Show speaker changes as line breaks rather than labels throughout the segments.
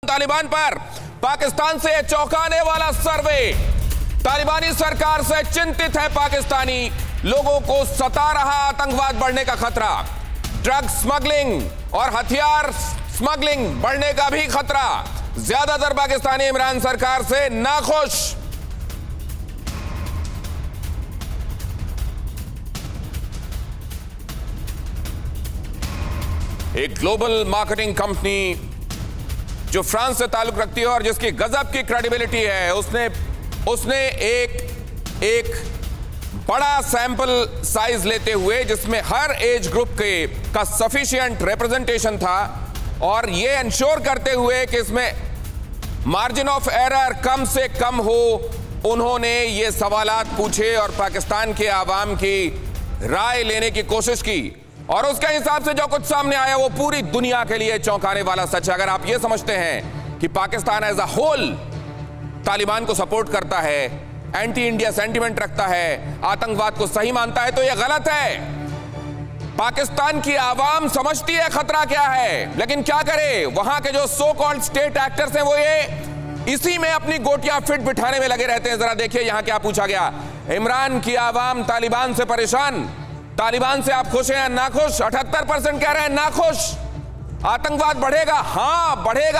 तालिबान पर। पाकिस्तान से चौंकाने वाला सर्वे। तालिबानी सरकार से चिंतित है पाकिस्तानी, लोगों को सता रहा आतंकवाद बढ़ने का खतरा। ड्रग स्मगलिंग और हथियार स्मगलिंग बढ़ने का भी खतरा। ज्यादातर पाकिस्तानी इमरान सरकार से नाखुश। एक ग्लोबल मार्केटिंग कंपनी जो फ्रांस से ताल्लुक रखती है और जिसकी गजब की क्रेडिबिलिटी है, उसने एक बड़ा सैंपल साइज लेते हुए जिसमें हर एज ग्रुप का सफिशिएंट रिप्रेजेंटेशन था और ये इंश्योर करते हुए कि इसमें मार्जिन ऑफ एरर कम से कम हो, उन्होंने ये सवालात पूछे और पाकिस्तान के आवाम की राय लेने की कोशिश की और उसके हिसाब से जो कुछ सामने आया वो पूरी दुनिया के लिए चौंकाने वाला सच है। अगर आप ये समझते हैं कि Pakistan as a whole Taliban को सपोर्ट करता है, एंटी इंडिया सेंटिमेंट रखता है, आतंकवाद को सही मानता है, तो यह गलत है। पाकिस्तान की आवाम समझती है खतरा क्या है, लेकिन क्या करे, वहां के जो सो कॉल्ड स्टेट एक्टर्स हैं वो ये इसी में अपनी गोटियां फिट बिठाने में लगे रहते हैं। जरा देखिए यहां क्या पूछा गया। इमरान की आवाम तालिबान से परेशान, तालिबान से आप खुश हैं नाखुश? 78% कह रहे हैं नाखुश। आतंकवाद बढ़ेगा? हां बढ़ेगा,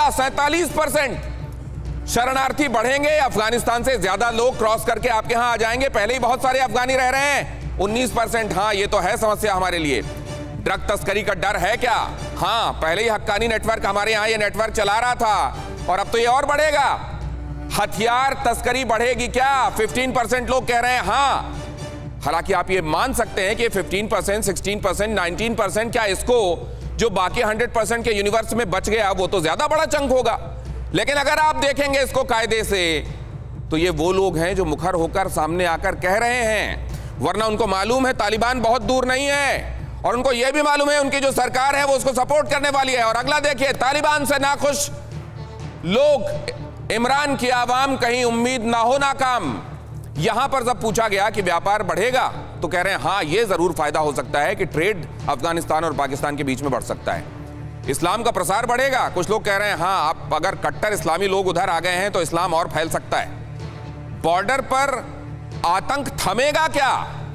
47%। शरणार्थी बढ़ेंगे, अफगानिस्तान से ज्यादा लोग क्रॉस करके आपके यहां आ जाएंगे, पहले ही बहुत सारे अफगानी रह रहे हैं, 19%। हां ये तो है समस्या हमारे लिए। ड्रग तस्करी का डर है क्या? हां पहले ही हक्कानी नेटवर्क हमारे यहां ये नेटवर्क चला रहा था और अब तो ये और बढ़ेगा। हथियार तस्करी बढ़ेगी क्या? 15% लोग कह रहे हैं हां। हालांकि आप ये मान सकते हैं कि 15%, 16%, 19%, क्या इसको जो बाकी 100% के यूनिवर्स में बच गया वो तो ज्यादा बड़ा चंक होगा। लेकिन अगर आप देखेंगे इसको कायदे से तो ये वो लोग हैं जो मुखर होकर सामने आकर कह रहे हैं, वरना उनको मालूम है तालिबान बहुत दूर नहीं है और उनको यह भी मालूम है उनकी जो सरकार है वो उसको सपोर्ट करने वाली है। और अगला देखिए, तालिबान से नाखुश लोग, इमरान की आवाम कहीं उम्मीद ना हो नाकाम। यहां पर जब पूछा गया कि व्यापार बढ़ेगा तो कह रहे हैं हां ये जरूर फायदा हो सकता है कि ट्रेड अफगानिस्तान और पाकिस्तान के बीच में बढ़ सकता है। इस्लाम का प्रसार बढ़ेगा, कुछ लोग कह रहे हैं हां आप अगर कट्टर इस्लामी लोग उधर आ गए हैं तो इस्लाम और फैल सकता है। बॉर्डर पर आतंक थमेगा क्या?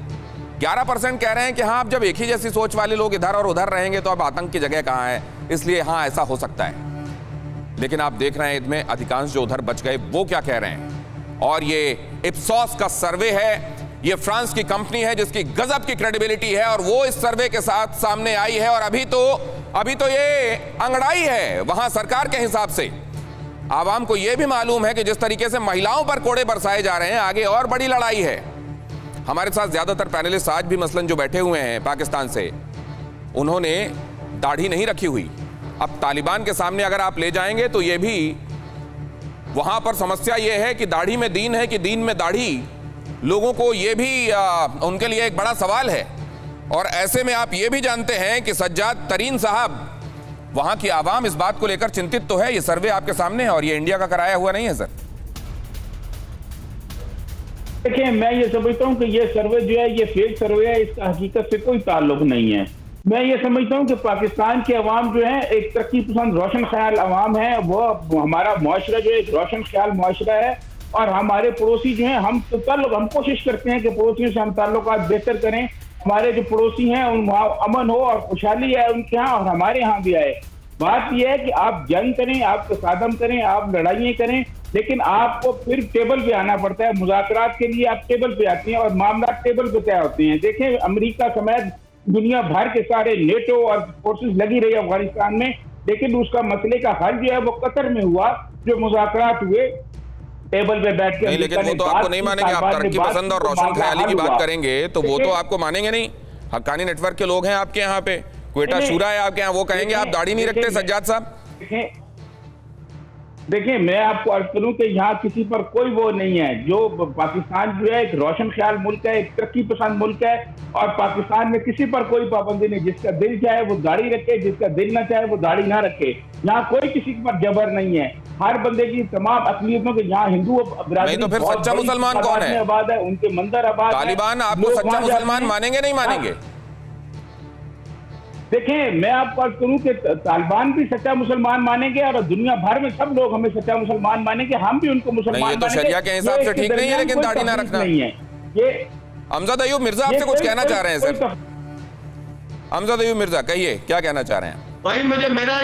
11% कह रहे हैं कि हां अब जब एक ही जैसी सोच वाले लोग इधर और उधर रहेंगे तो अब आतंक की जगह कहां है, इसलिए हां ऐसा हो सकता है। लेकिन आप देख रहे हैं इनमें अधिकांश जो उधर बच गए वो क्या कह रहे हैं। और ये इप्सोस का सर्वे है, ये फ्रांस की कंपनी है जिसकी गजब की क्रेडिबिलिटी है और वो इस सर्वे के साथ सामने आई है और अभी तो ये अंगड़ाई है वहां सरकार के हिसाब से। आवाम को ये भी मालूम है कि जिस तरीके से महिलाओं पर कोड़े बरसाए जा रहे हैं आगे और बड़ी लड़ाई है। हमारे साथ ज्यादातर पैनलिस्ट आज भी मसलन जो बैठे हुए हैं पाकिस्तान से, उन्होंने दाढ़ी नहीं रखी हुई। अब तालिबान के सामने अगर आप ले जाएंगे तो ये भी वहां पर समस्या यह है कि दाढ़ी में दीन है कि दीन में दाढ़ी, लोगों को यह भी उनके लिए एक बड़ा सवाल है। और ऐसे में आप ये भी जानते हैं कि सज्जाद तरीन साहब, वहां की आवाम इस बात को लेकर चिंतित तो है। ये सर्वे आपके सामने है और ये इंडिया का कराया हुआ नहीं है सर।
देखिए मैं ये समझता हूं कि ये सर्वे जो है ये फेक सर्वे है, इसका हकीकत से कोई ताल्लुक नहीं है। मैं ये समझता हूं कि पाकिस्तान के अवाम जो है एक तरक्की पसंद रोशन ख्याल अवाम है, वो हमारा मुआशरा जो है एक रोशन ख्याल मुआशरा है और हमारे पड़ोसी जो है हम कोशिश करते हैं कि पड़ोसियों से हम ताल्लुकात बेहतर करें, हमारे जो पड़ोसी हैं उन वहाँ अमन हो और खुशहाली आए उनके यहाँ और हमारे यहाँ भी आए। बात यह है कि आप जंग करें, आप तसादम करें, आप लड़ाइयाँ करें, लेकिन आपको फिर टेबल पे आना पड़ता है। मुज़ाकरात के लिए आप टेबल पे आते हैं और मामला टेबल पे तय होते हैं। देखें अमेरिका समेत दुनिया भर के सारे नेटो और फोर्सेस लगी रही अफगानिस्तान में, लेकिन उसका मसले का हल जो है वो कतर में हुआ, जो मुज़ाकरात हुए टेबल पे बैठ के।
नहीं, लेकिन वो तो आपको नहीं मानेंगे। आप तरक्की पसंद और रोशन ख्याली की बात करेंगे तो वो तो आपको मानेंगे नहीं। हक्कानी नेटवर्क के लोग हैं आपके यहाँ पे, क्वेटा शूरा है आपके यहाँ, वो कहेंगे आप दाढ़ी नहीं रखते सज्जाद साहब।
देखिए मैं आपको अर्ज करूं कि यहाँ किसी पर कोई वो नहीं है। जो पाकिस्तान जो है एक रोशन ख्याल मुल्क है, एक तरक्की पसंद मुल्क है और पाकिस्तान में किसी पर कोई पाबंदी नहीं। जिसका दिल चाहे वो दाढ़ी रखे, जिसका दिल ना चाहे वो दाढ़ी ना रखे। यहाँ कोई किसी पर जबर नहीं है। हर बंदे की तमाम अकलियतों के यहाँ हिंदू
नहीं तो फिर सच्चा मुसलमान कौन है?
आबाद है, उनके मंदिर आबाद।
तालिबान आपको सच्चा मुसलमान मानेंगे नहीं मानेंगे?
देखें, मैं आपको अर्ज करूं कि तालिबान भी सच्चा मुसलमान मानेंगे और दुनिया भर में सब लोग हमें सच्चा मुसलमान मानेंगे, हम भी उनको मुसलमान
मानेंगे। तो शरिया के हिसाब से ठीक नहीं है, लेकिन दाढ़ी ना रखना
नहीं है। ये
अमजद अयूब मिर्जा आपसे कुछ कहना चाह रहे हैं सर? अमजद अयूब मिर्जा कहिए, क्या कहना चाह रहे हैं?
भाई मुझे मेरा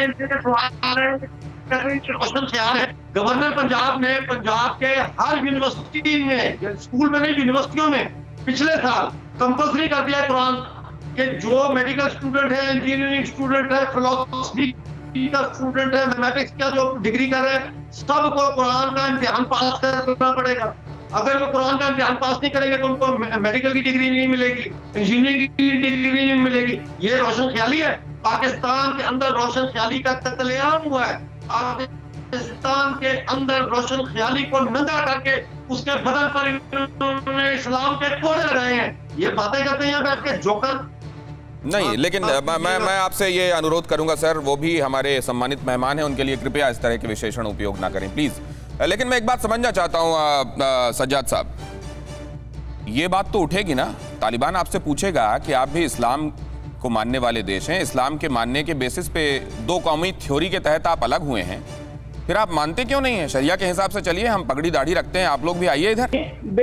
क्वेश्चन ख्याल है, गवर्नर पंजाब ने पंजाब के हर यूनिवर्सिटी में, स्कूल में नहीं यूनिवर्सिटियों में पिछले साल कंपल्सरी कर दिया कुरान कि जो मेडिकल स्टूडेंट है, इंजीनियरिंग स्टूडेंट है, फिलोसफी का स्टूडेंट है, मैथमेटिक्स का जो डिग्री कर रहे हैं, सबको कुरान का इम्तिहान पास करना पड़ेगा। अगर वो कुरान का इम्तिहान पास नहीं करेंगे तो उनको मेडिकल की डिग्री नहीं मिलेगी, इंजीनियरिंग की डिग्री नहीं मिलेगी। ये रोशन ख्याली है। पाकिस्तान के अंदर रोशन ख्याली का कत्लेआम हुआ है। पाकिस्तान के अंदर रोशन ख्याली को नंगा करके उसके बदल पर इस्लाम के कोड़े लगाए हैं। ये बातें करते हैं बैठ के जोकर।
नहीं, लेकिन मैं आपसे ये अनुरोध करूंगा सर, वो भी हमारे सम्मानित मेहमान हैं, उनके लिए कृपया इस तरह के विशेषण उपयोग ना करें प्लीज। लेकिन मैं एक बात समझना चाहता हूं सज्जाद साहब, ये बात तो उठेगी ना, तालिबान आपसे पूछेगा कि आप भी इस्लाम को मानने वाले देश हैं, इस्लाम के मानने के बेसिस पे दो कौमी थ्योरी के तहत आप अलग हुए हैं, फिर आप मानते क्यों नहीं हैं? शरिया के हिसाब से चलिए, हम पगड़ी दाढ़ी रखते हैं, आप लोग भी आइए इधर।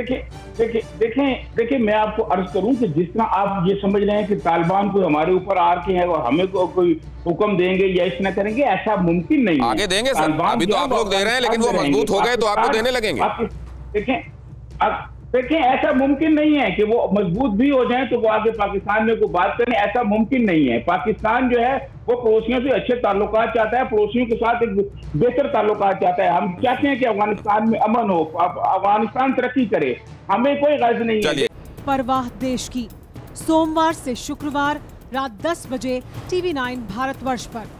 देखिए मैं आपको अर्ज करूं कि जिस तरह आप ये समझ रहे हैं कि तालिबान को हमारे ऊपर आर के हैं और हमें कोई हुक्म देंगे या इस तरह करेंगे, ऐसा मुमकिन नहीं है।
आगे देंगे सर, अभी तो आप लोग दे रहे हैं, लेकिन वो मजबूत हो गए तो आपको देने लगेंगे।
देखें ऐसा मुमकिन नहीं है कि वो मजबूत भी हो जाएं तो वो आगे पाकिस्तान में कोई बात करें, ऐसा मुमकिन नहीं है। पाकिस्तान जो है वो पड़ोसियों से अच्छे ताल्लुकात चाहता है, पड़ोसियों के साथ एक बेहतर ताल्लुकात चाहता है। हम चाहते हैं कि अफगानिस्तान में अमन हो, अफगानिस्तान तरक्की करे, हमें कोई गर्ज नहीं है।
परवाह देश की, सोमवार से शुक्रवार रात 10 बजे TV9 भारतवर्ष पर।